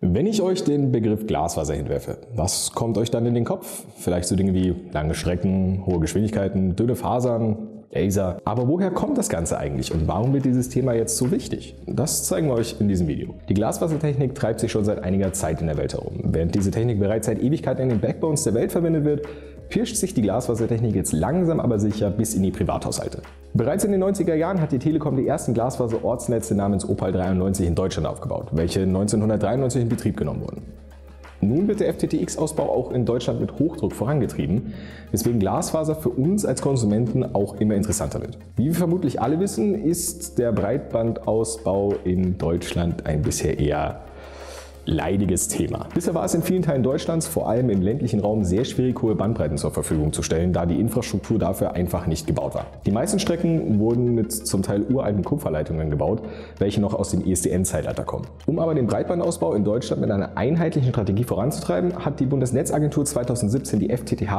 Wenn ich euch den Begriff Glasfaser hinwerfe, was kommt euch dann in den Kopf? Vielleicht so Dinge wie lange Strecken, hohe Geschwindigkeiten, dünne Fasern, Laser. Aber woher kommt das Ganze eigentlich und warum wird dieses Thema jetzt so wichtig? Das zeigen wir euch in diesem Video. Die Glasfasertechnik treibt sich schon seit einiger Zeit in der Welt herum. Während diese Technik bereits seit Ewigkeiten in den Backbones der Welt verwendet wird, pirscht sich die Glasfasertechnik jetzt langsam aber sicher bis in die Privathaushalte. Bereits in den 90er Jahren hat die Telekom die ersten Glasfaser-Ortsnetze namens Opal 93 in Deutschland aufgebaut, welche 1993 in Betrieb genommen wurden. Nun wird der FTTX-Ausbau auch in Deutschland mit Hochdruck vorangetrieben, weswegen Glasfaser für uns als Konsumenten auch immer interessanter wird. Wie wir vermutlich alle wissen, ist der Breitbandausbau in Deutschland ein bisher eher leidiges Thema. Bisher war es in vielen Teilen Deutschlands, vor allem im ländlichen Raum, sehr schwierig, hohe Bandbreiten zur Verfügung zu stellen, da die Infrastruktur dafür einfach nicht gebaut war. Die meisten Strecken wurden mit zum Teil uralten Kupferleitungen gebaut, welche noch aus dem ISDN-Zeitalter kommen. Um aber den Breitbandausbau in Deutschland mit einer einheitlichen Strategie voranzutreiben, hat die Bundesnetzagentur 2017 die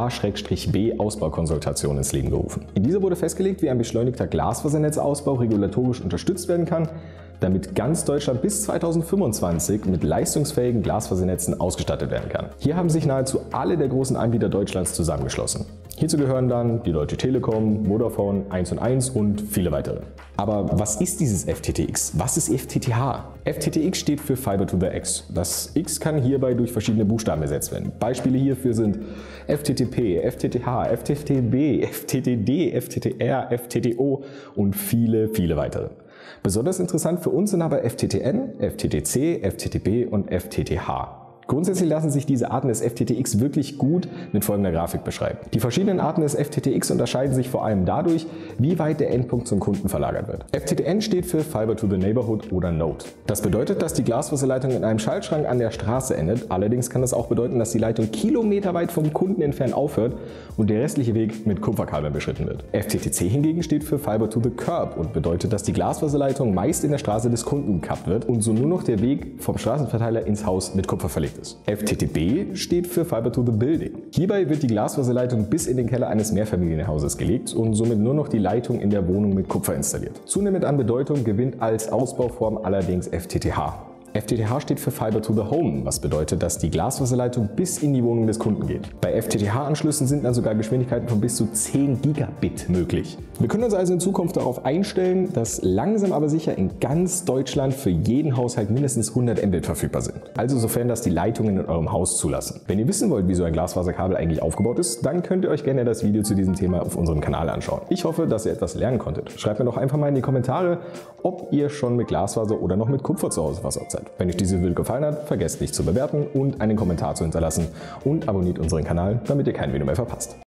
FTTH-B-Ausbaukonsultation ins Leben gerufen. In dieser wurde festgelegt, wie ein beschleunigter Glasfasernetzausbau regulatorisch unterstützt werden kann, damit ganz Deutschland bis 2025 mit leistungsfähigen Glasfasernetzen ausgestattet werden kann. Hier haben sich nahezu alle der großen Anbieter Deutschlands zusammengeschlossen. Hierzu gehören dann die Deutsche Telekom, Vodafone, 1&1 und viele weitere. Aber was ist dieses FTTX? Was ist FTTH? FTTX steht für Fiber to the X. Das X kann hierbei durch verschiedene Buchstaben ersetzt werden. Beispiele hierfür sind FTTP, FTTH, FTTB, FTTD, FTTR, FTTO und viele weitere. Besonders interessant für uns sind aber FTTN, FTTC, FTTB und FTTH. Grundsätzlich lassen sich diese Arten des FTTX wirklich gut mit folgender Grafik beschreiben. Die verschiedenen Arten des FTTX unterscheiden sich vor allem dadurch, wie weit der Endpunkt zum Kunden verlagert wird. FTTN steht für Fiber to the Neighborhood oder Node. Das bedeutet, dass die Glasfaserleitung in einem Schaltschrank an der Straße endet. Allerdings kann das auch bedeuten, dass die Leitung kilometerweit vom Kunden entfernt aufhört und der restliche Weg mit Kupferkabeln beschritten wird. FTTC hingegen steht für Fiber to the Curb und bedeutet, dass die Glasfaserleitung meist in der Straße des Kunden gekappt wird und so nur noch der Weg vom Straßenverteiler ins Haus mit Kupfer verlegt ist. FTTB steht für Fiber to the Building. Hierbei wird die Glasfaserleitung bis in den Keller eines Mehrfamilienhauses gelegt und somit nur noch die Leitung in der Wohnung mit Kupfer installiert. Zunehmend an Bedeutung gewinnt als Ausbauform allerdings FTTH. FTTH steht für Fiber to the Home, was bedeutet, dass die Glasfaserleitung bis in die Wohnung des Kunden geht. Bei FTTH-Anschlüssen sind dann sogar Geschwindigkeiten von bis zu 10 Gigabit möglich. Wir können uns also in Zukunft darauf einstellen, dass langsam aber sicher in ganz Deutschland für jeden Haushalt mindestens 100 Mbit verfügbar sind. Also sofern das die Leitungen in eurem Haus zulassen. Wenn ihr wissen wollt, wie so ein Glasfaserkabel eigentlich aufgebaut ist, dann könnt ihr euch gerne das Video zu diesem Thema auf unserem Kanal anschauen. Ich hoffe, dass ihr etwas lernen konntet. Schreibt mir doch einfach mal in die Kommentare, ob ihr schon mit Glasfaser oder noch mit Kupfer zu Hause versorgt seid. Wenn euch dieses Video gefallen hat, vergesst nicht zu bewerten und einen Kommentar zu hinterlassen und abonniert unseren Kanal, damit ihr kein Video mehr verpasst.